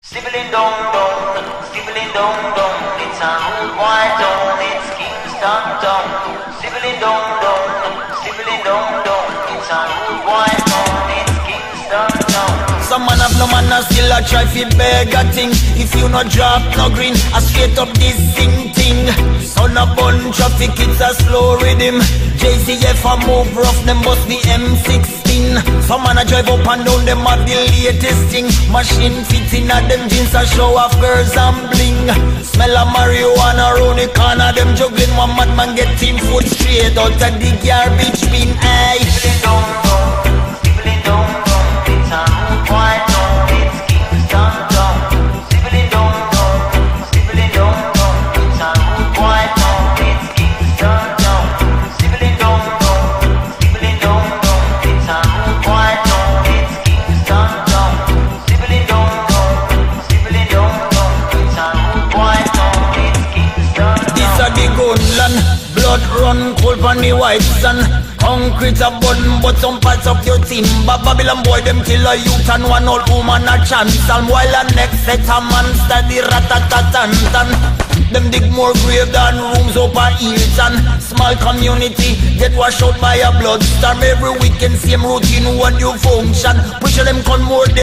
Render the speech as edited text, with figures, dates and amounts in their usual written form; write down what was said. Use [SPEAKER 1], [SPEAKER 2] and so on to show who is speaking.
[SPEAKER 1] Stibbling dong dong, stibbling dong dong, it's a rude white town, it's Kingston town. Stibbling dong dong, stibbling dong dong, it's a rude white town, it's Kingston town.
[SPEAKER 2] Some man have no man and still a try fi beg a thing. If you no drop no green, a straight up this sing thing. Son a bun traffic, it's a slow rhythm. JCF a move rough, them bust the M16. Some man a drive up and down, them have the latest thing. Machine fit in a them jeans a show off girls and bling. Smell of marijuana round the corner, them juggling. One madman get team foot straight out of the garbage bin. Aye.
[SPEAKER 1] Stibbling dong dong, stibbling dong dong, it's a rude white town, it's Kingston town. Stibbling dong dong, stibbling dong dong, it's a rude white town, it's Kingston town. Stibbling dong dong, stibbling dong dong, it's a rude white town, it's Kingston town. Stibbling dong dong, stibbling dong dong, it's a rude white town, it's Kingston town.
[SPEAKER 2] This a the gunland, blood run cold on the white sun. Concrete a bun, but some parts of your timber. Babylon boy, them kill a youth and one old woman a chance. And while a next set a man study rat-a-tat-tan-tan. Them dig more grave than rooms up a Hilton. Small community get washed out by a bloodstorm. Every weekend same routine, what you function. Push them con more